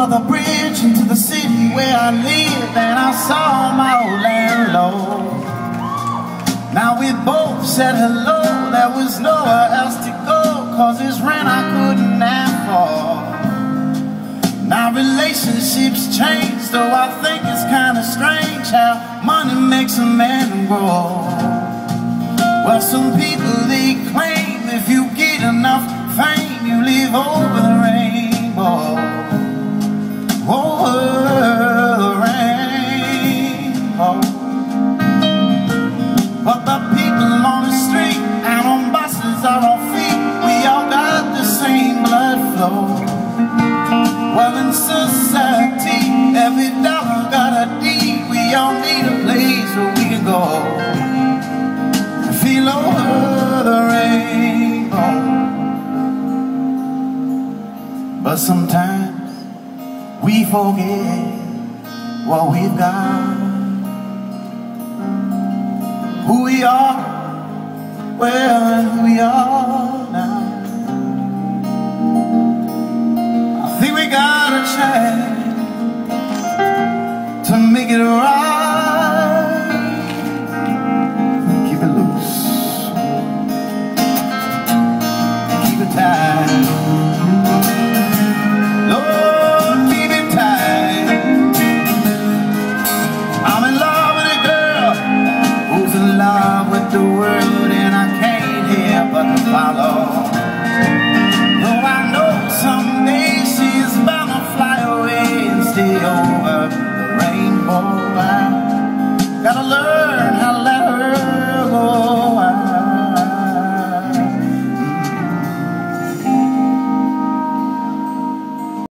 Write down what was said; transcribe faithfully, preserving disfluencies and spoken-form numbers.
over the bridge into the city where I live, and I saw my old landlord. Now we both said hello, there was nowhere else to go, cause his rent I couldn't afford. Now relationships change, though I think it's kinda strange how money makes a man grow. Well, some people they claim if you get enough fame, you live over the rainbow. Over the rainbow. But the people on the street and on buses or on feet, we all got the same blood flow. Well, in society, every dollar got a deed. We all need a place where we can go and feel over the rainbow. But sometimes we forget what we've got, who we are, well, and who we are now. I think we got a chance to make it right. Keep it loose, keep it tight.